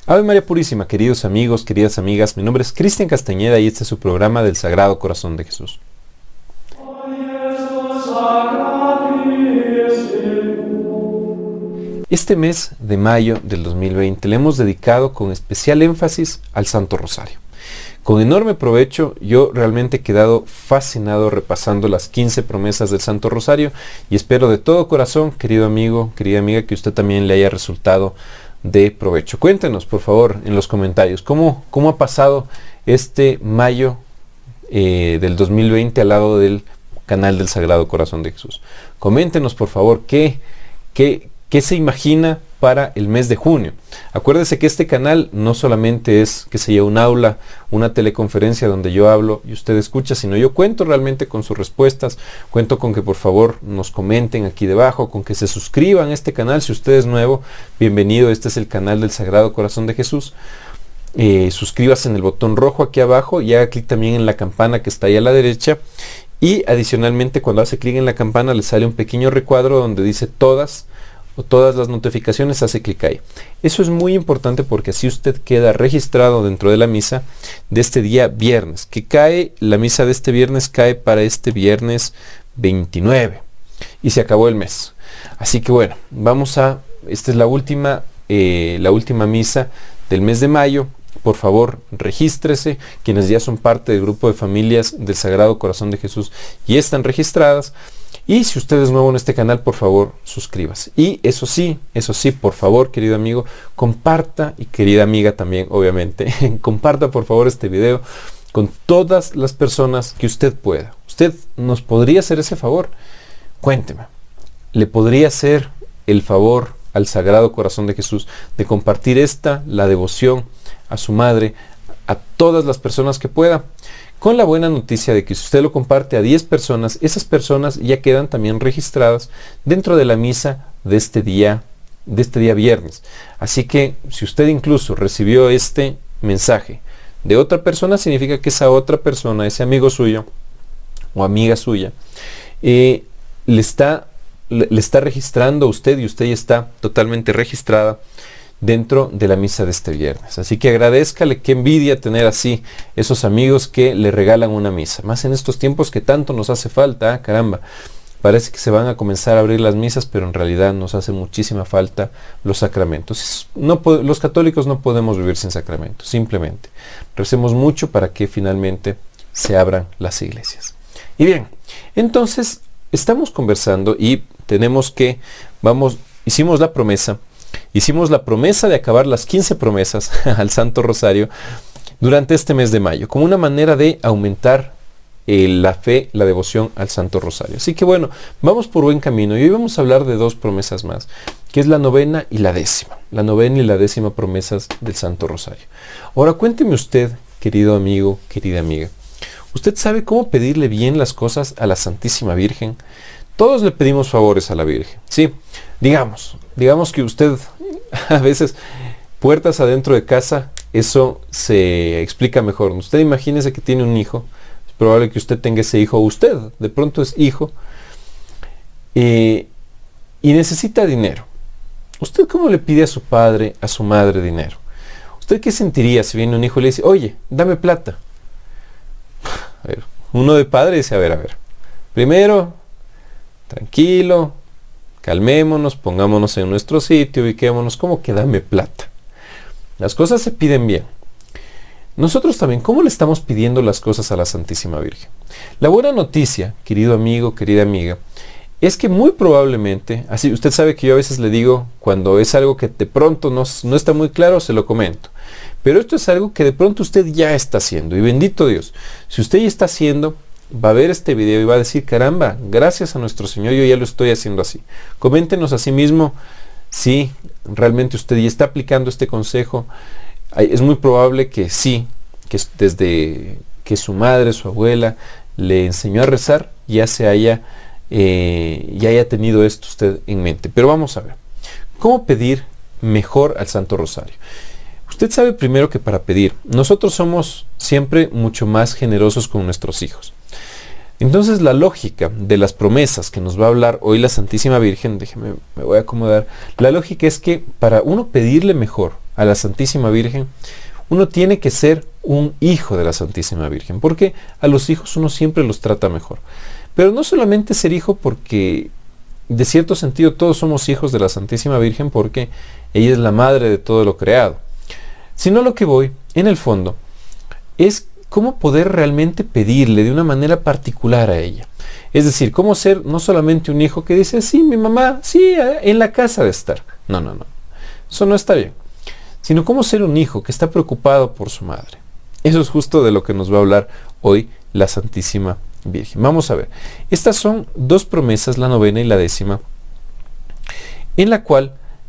Ave María Purísima, queridos amigos, queridas amigas, mi nombre es Cristian Castañeda y este es su programa del Sagrado Corazón de Jesús. Este mes de mayo del 2020 le hemos dedicado con especial énfasis al Santo Rosario. Con enorme provecho, yo realmente he quedado fascinado repasando las 15 promesas del Santo Rosario y espero de todo corazón, querido amigo, querida amiga, que usted también le haya resultado de provecho. Cuéntenos, por favor, en los comentarios, ¿cómo ha pasado este mayo del 2020 al lado del canal del Sagrado Corazón de Jesús? Coméntenos, por favor, ¿qué se imagina para el mes de junio? Acuérdese que este canal no solamente es, que sea un aula, una teleconferencia donde yo hablo y usted escucha, sino yo cuento realmente con sus respuestas, cuento con que por favor nos comenten aquí debajo, con que se suscriban a este canal. Si usted es nuevo, bienvenido, este es el canal del Sagrado Corazón de Jesús. Suscríbase en el botón rojo aquí abajo y haga clic también en la campana que está ahí a la derecha. Y adicionalmente, cuando hace clic en la campana le sale un pequeño recuadro donde dice todas las notificaciones, hace clic ahí. Eso es muy importante porque así usted queda registrado dentro de la misa de este día viernes, que cae, la misa de este viernes cae para este viernes 29 y se acabó el mes. Así que bueno, esta es la última misa del mes de mayo. Por favor, regístrese, quienes ya son parte del grupo de familias del Sagrado Corazón de Jesús y están registradas. Y si usted es nuevo en este canal, por favor, suscríbase. Y eso sí, por favor, querido amigo, comparta, y querida amiga también, obviamente, comparta por favor este video con todas las personas que usted pueda. ¿Usted nos podría hacer ese favor? Cuénteme. ¿Le podría hacer el favor al Sagrado Corazón de Jesús de compartir la devoción a su madre, a todas las personas que pueda? Con la buena noticia de que si usted lo comparte a 10 personas, esas personas ya quedan también registradas dentro de la misa de este día viernes. Así que si usted incluso recibió este mensaje de otra persona, significa que esa otra persona, ese amigo suyo o amiga suya, le está registrando a usted y usted ya está totalmente registrada dentro de la misa de este viernes. Así que agradézcale, qué envidia tener así esos amigos que le regalan una misa, más en estos tiempos que tanto nos hace falta. Caramba, parece que se van a comenzar a abrir las misas, pero en realidad nos hace muchísima falta los sacramentos. Los católicos no podemos vivir sin sacramentos, simplemente recemos mucho para que finalmente se abran las iglesias. Y bien, entonces estamos conversando y hicimos la promesa de acabar las 15 promesas al Santo Rosario durante este mes de mayo, como una manera de aumentar la fe, la devoción al Santo Rosario. Así que bueno, vamos por buen camino y hoy vamos a hablar de 2 promesas más, que es la novena y la 10ª. La novena y la 10ª promesas del Santo Rosario. Ahora cuénteme usted, querido amigo, querida amiga, ¿usted sabe cómo pedirle bien las cosas a la Santísima Virgen? Todos le pedimos favores a la Virgen, ¿sí? Digamos que usted a veces, puertas adentro de casa, eso se explica mejor. Usted imagínese que tiene un hijo, es probable que usted tenga ese hijo, o usted de pronto es hijo, y necesita dinero. ¿Usted cómo le pide a su padre, a su madre dinero? ¿Usted qué sentiría si viene un hijo y le dice, oye, dame plata? A ver, uno de padre dice, a ver, primero, tranquilo, calmémonos, pongámonos en nuestro sitio, ubiquémonos, ¿cómo que dame plata? Las cosas se piden bien. Nosotros también, ¿cómo le estamos pidiendo las cosas a la Santísima Virgen? La buena noticia, querido amigo, querida amiga, es que muy probablemente, así usted sabe que yo a veces le digo, cuando es algo que de pronto no está muy claro, se lo comento. Pero esto es algo que de pronto usted ya está haciendo, y bendito Dios, si usted ya está haciendo, va a ver este video y va a decir, caramba, gracias a nuestro Señor yo ya lo estoy haciendo así. Coméntenos a sí mismo si realmente usted ya está aplicando este consejo. Es muy probable que sí, que desde que su madre, su abuela le enseñó a rezar, ya haya tenido esto usted en mente. Pero vamos a ver, ¿cómo pedir mejor al Santo Rosario? Usted sabe primero que para pedir, nosotros somos siempre mucho más generosos con nuestros hijos. Entonces la lógica de las promesas que nos va a hablar hoy la Santísima Virgen, déjeme, me voy a acomodar, la lógica es que para uno pedirle mejor a la Santísima Virgen, uno tiene que ser un hijo de la Santísima Virgen, porque a los hijos uno siempre los trata mejor. Pero no solamente ser hijo, porque de cierto sentido todos somos hijos de la Santísima Virgen, porque ella es la madre de todo lo creado, sino lo que voy, en el fondo, es cómo poder realmente pedirle de una manera particular a ella. Es decir, cómo ser no solamente un hijo que dice, sí, mi mamá, sí, en la casa de estar. No, no, no. Eso no está bien. Sino cómo ser un hijo que está preocupado por su madre. Eso es justo de lo que nos va a hablar hoy la Santísima Virgen. Vamos a ver. Estas son dos promesas, la novena y la décima, en la cual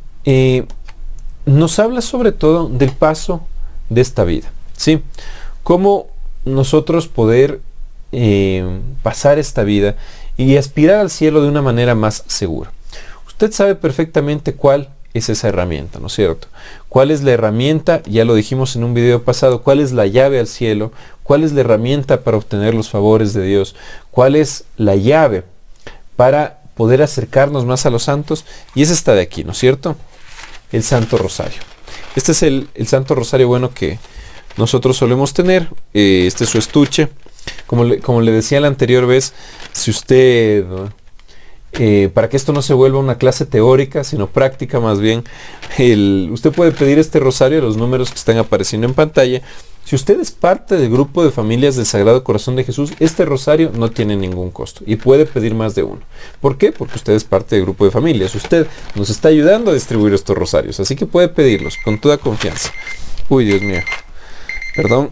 nos habla sobre todo del paso de esta vida. ¿Sí? Cómo nosotros poder pasar esta vida y aspirar al cielo de una manera más segura. Usted sabe perfectamente cuál es esa herramienta, ¿no es cierto? ¿Cuál es la herramienta? Ya lo dijimos en un video pasado. ¿Cuál es la llave al cielo? ¿Cuál es la herramienta para obtener los favores de Dios? ¿Cuál es la llave para poder acercarnos más a los santos? Y es esta de aquí, ¿no es cierto? El Santo Rosario. Este es el Santo Rosario bueno que nosotros solemos tener. Este es su estuche. Como le decía la anterior vez, si usted, para que esto no se vuelva una clase teórica, sino práctica más bien, usted puede pedir este rosario a los números que están apareciendo en pantalla. Si usted es parte del grupo de familias del Sagrado Corazón de Jesús, este rosario no tiene ningún costo y puede pedir más de uno. ¿Por qué? Porque usted es parte del grupo de familias. Usted nos está ayudando a distribuir estos rosarios, así que puede pedirlos con toda confianza. Uy, Dios mío. Perdón.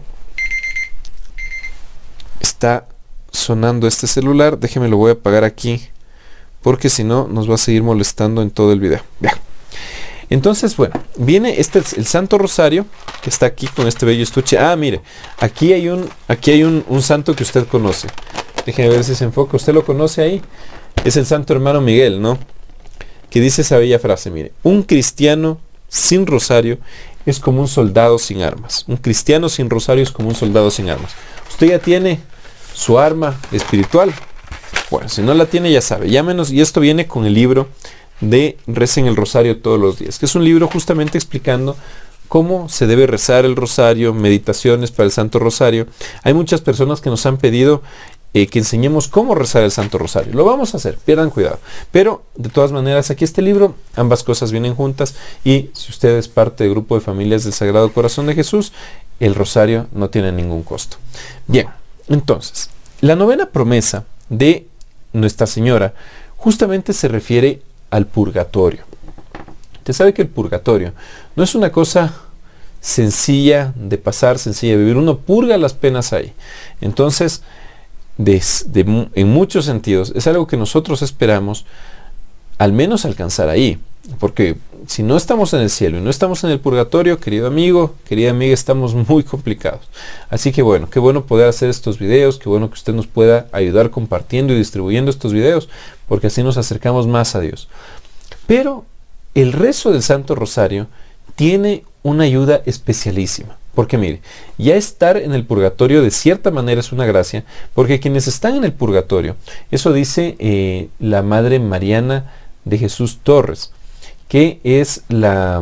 Está sonando este celular. Déjeme, lo voy a apagar aquí, porque si no nos va a seguir molestando en todo el video. Bien. Entonces, bueno, viene el Santo Rosario, que está aquí con este bello estuche. Ah, mire, aquí hay un santo que usted conoce. Déjeme ver si se enfoca. ¿Usted lo conoce ahí? Es el Santo Hermano Miguel, ¿no? Que dice esa bella frase, mire: un cristiano sin rosario es como un soldado sin armas. Un cristiano sin rosario es como un soldado sin armas. Usted ya tiene su arma espiritual. Bueno, si no la tiene, ya sabe, llámenos. Y esto viene con el libro de Recen el Rosario todos los días, que es un libro justamente explicando cómo se debe rezar el rosario, meditaciones para el Santo Rosario. Hay muchas personas que nos han pedido que enseñemos cómo rezar el Santo Rosario. Lo vamos a hacer, pierdan cuidado. Pero de todas maneras, aquí este libro, ambas cosas vienen juntas, y si usted es parte del grupo de familias del Sagrado Corazón de Jesús, el rosario no tiene ningún costo. Bien, entonces, la novena promesa de Nuestra Señora justamente se refiere al purgatorio. Usted sabe que el purgatorio no es una cosa sencilla de pasar, sencilla de vivir. Uno purga las penas ahí. Entonces, en muchos sentidos, es algo que nosotros esperamos al menos alcanzar ahí. Porque si no estamos en el cielo y no estamos en el purgatorio, querido amigo, querida amiga, estamos muy complicados. Así que bueno, qué bueno poder hacer estos videos, qué bueno que usted nos pueda ayudar compartiendo y distribuyendo estos videos, porque así nos acercamos más a Dios. Pero el rezo del Santo Rosario tiene una ayuda especialísima. Porque mire, ya estar en el purgatorio de cierta manera es una gracia, porque quienes están en el purgatorio, eso dice la Madre Mariana de Jesús Torres, que es la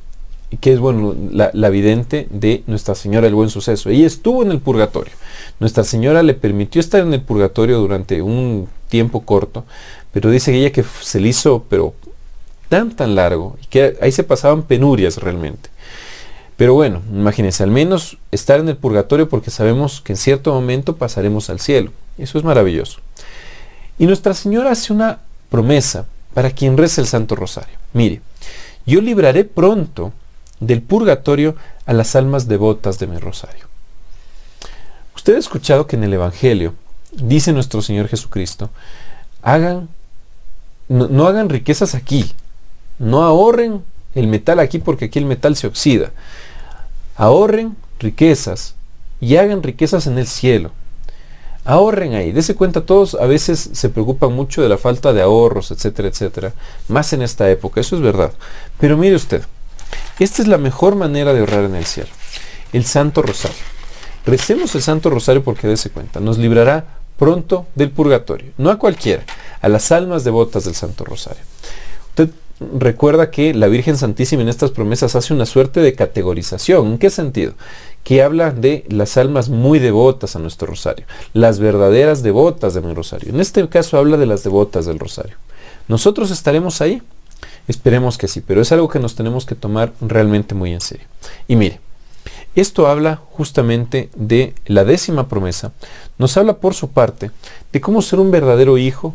vidente de Nuestra Señora del Buen Suceso. Ella estuvo en el purgatorio. Nuestra Señora le permitió estar en el purgatorio durante un tiempo corto, pero dice ella que se le hizo pero tan largo, y que ahí se pasaban penurias realmente. Pero bueno, imagínense, al menos estar en el purgatorio, porque sabemos que en cierto momento pasaremos al cielo. Eso es maravilloso. Y Nuestra Señora hace una promesa para quien reza el Santo Rosario. Mire, yo libraré pronto del purgatorio a las almas devotas de mi rosario. Usted ha escuchado que en el Evangelio dice nuestro Señor Jesucristo: no hagan riquezas aquí, no ahorren el metal aquí, porque aquí el metal se oxida. Ahorren riquezas y hagan riquezas en el cielo. Ahorren ahí. Dese cuenta, todos a veces se preocupan mucho de la falta de ahorros, etcétera, etcétera. Más en esta época, eso es verdad. Pero mire usted, esta es la mejor manera de ahorrar en el cielo: el Santo Rosario. Recemos el Santo Rosario, porque dese cuenta, nos librará pronto del purgatorio. No a cualquiera, a las almas devotas del Santo Rosario. Usted recuerda que la Virgen Santísima en estas promesas hace una suerte de categorización. ¿En qué sentido? Que habla de las almas muy devotas a nuestro rosario, las verdaderas devotas de mi rosario. En este caso habla de las devotas del rosario. ¿Nosotros estaremos ahí? Esperemos que sí, pero es algo que nos tenemos que tomar realmente muy en serio. Y mire, esto habla justamente de la 10ª promesa. Nos habla por su parte de cómo ser un verdadero hijo,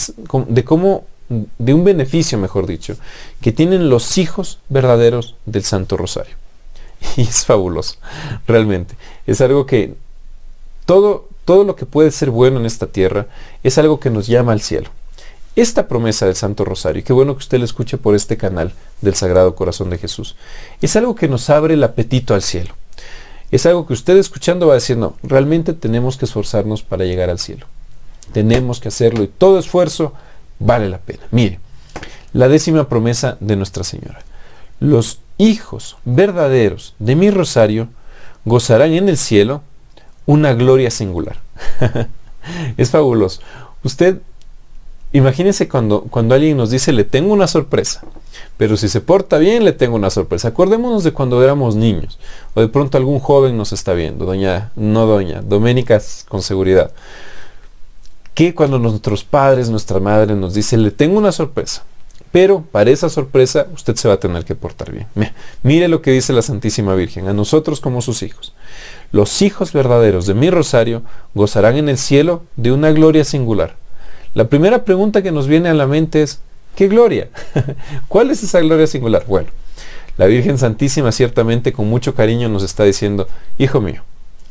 de un beneficio, mejor dicho, que tienen los hijos verdaderos del Santo Rosario. Y es fabuloso, realmente. Es algo que todo lo que puede ser bueno en esta tierra es algo que nos llama al cielo. Esta promesa del Santo Rosario, y qué bueno que usted la escuche por este canal del Sagrado Corazón de Jesús, es algo que nos abre el apetito al cielo. Es algo que usted escuchando va a decir, no, realmente tenemos que esforzarnos para llegar al cielo. Tenemos que hacerlo y todo esfuerzo vale la pena. Mire, la 10ª promesa de Nuestra Señora. Los hijos verdaderos de mi rosario gozarán en el cielo una gloria singular. Es fabuloso. Usted imagínense cuando alguien nos dice, le tengo una sorpresa, pero si se porta bien, le tengo una sorpresa. Acordémonos de cuando éramos niños, o de pronto algún joven nos está viendo, doña Doménica con seguridad, que cuando nuestros padres, nuestra madre nos dice, le tengo una sorpresa, pero para esa sorpresa usted se va a tener que portar bien. Mire lo que dice la Santísima Virgen, a nosotros como sus hijos. Los hijos verdaderos de mi rosario gozarán en el cielo de una gloria singular. La primera pregunta que nos viene a la mente es, ¿qué gloria? ¿Cuál es esa gloria singular? Bueno, la Virgen Santísima ciertamente con mucho cariño nos está diciendo, hijo mío,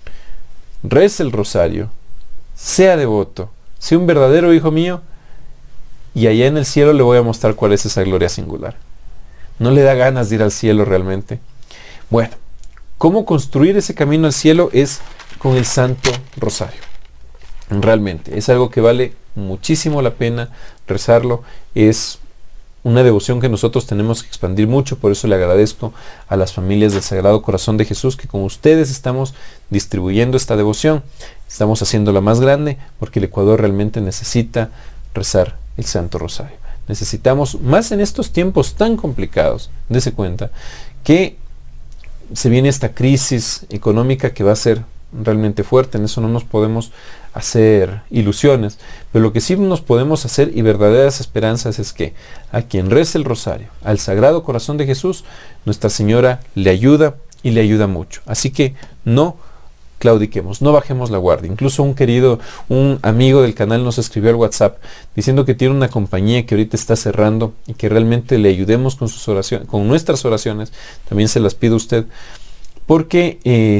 reza el rosario, sea devoto, sea un verdadero hijo mío, y allá en el cielo le voy a mostrar cuál es esa gloria singular. ¿No le da ganas de ir al cielo realmente? Bueno, ¿cómo construir ese camino al cielo? Es con el Santo Rosario. Realmente, es algo que vale muchísimo la pena rezarlo. Es una devoción que nosotros tenemos que expandir mucho, por eso le agradezco a las familias del Sagrado Corazón de Jesús que con ustedes estamos distribuyendo esta devoción, estamos haciéndola más grande porque el Ecuador realmente necesita rezar el Santo Rosario. Necesitamos, más en estos tiempos tan complicados, dése cuenta que se viene esta crisis económica que va a ser realmente fuerte, en eso no nos podemos hacer ilusiones, pero lo que sí nos podemos hacer y verdaderas esperanzas es que a quien reza el rosario, al Sagrado Corazón de Jesús, Nuestra Señora le ayuda y le ayuda mucho. Así que no claudiquemos, no bajemos la guardia. Incluso un amigo del canal nos escribió al WhatsApp diciendo que tiene una compañía que ahorita está cerrando y que realmente le ayudemos con sus oraciones, con nuestras oraciones. También se las pido a usted, porque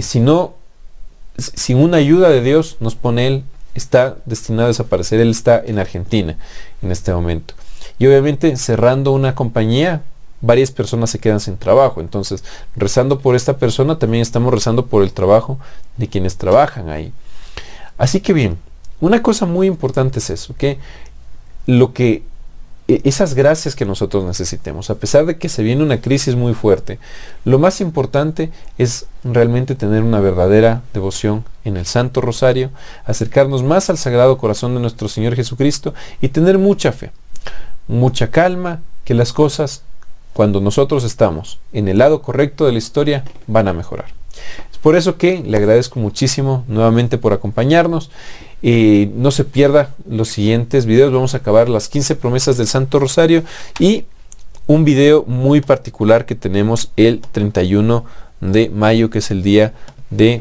sin una ayuda de Dios, nos pone Él, está destinado a desaparecer. Él está en Argentina en este momento. Y obviamente cerrando una compañía, varias personas se quedan sin trabajo. Entonces, rezando por esta persona, también estamos rezando por el trabajo de quienes trabajan ahí. Así que bien, una cosa muy importante es eso, que esas gracias que nosotros necesitemos, a pesar de que se viene una crisis muy fuerte, lo más importante es realmente tener una verdadera devoción en el Santo Rosario, acercarnos más al Sagrado Corazón de nuestro Señor Jesucristo y tener mucha fe, mucha calma, que las cosas, cuando nosotros estamos en el lado correcto de la historia, van a mejorar. Es por eso que le agradezco muchísimo nuevamente por acompañarnos. No se pierda los siguientes videos. Vamos a acabar las 15 promesas del Santo Rosario y un video muy particular que tenemos el 31 de mayo, que es el día de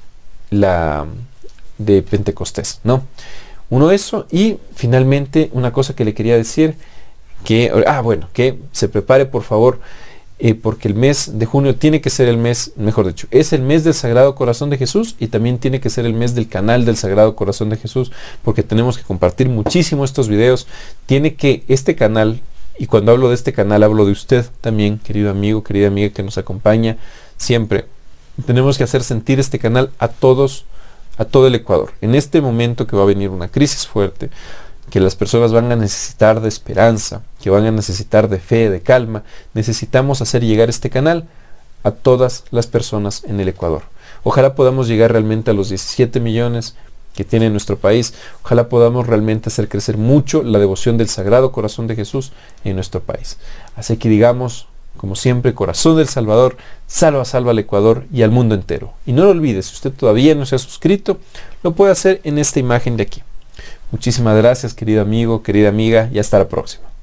Pentecostés, ¿no? Uno de eso, y finalmente una cosa que le quería decir, que se prepare por favor, porque el mes de junio tiene que ser el mes, mejor dicho, es el mes del Sagrado Corazón de Jesús, y también tiene que ser el mes del canal del Sagrado Corazón de Jesús, porque tenemos que compartir muchísimo estos videos. Este canal, y cuando hablo de este canal hablo de usted también, querido amigo, querida amiga que nos acompaña siempre. Tenemos que hacer sentir este canal a todo el Ecuador. En este momento que va a venir una crisis fuerte, que las personas van a necesitar de esperanza, que van a necesitar de fe, de calma, necesitamos hacer llegar este canal a todas las personas en el Ecuador. Ojalá podamos llegar realmente a los 17 millones que tiene nuestro país. Ojalá podamos realmente hacer crecer mucho la devoción del Sagrado Corazón de Jesús en nuestro país. Así que digamos, como siempre, corazón del Salvador, salva, salva al Ecuador y al mundo entero. Y no lo olvides, si usted todavía no se ha suscrito, lo puede hacer en esta imagen de aquí. Muchísimas gracias, querido amigo, querida amiga, y hasta la próxima.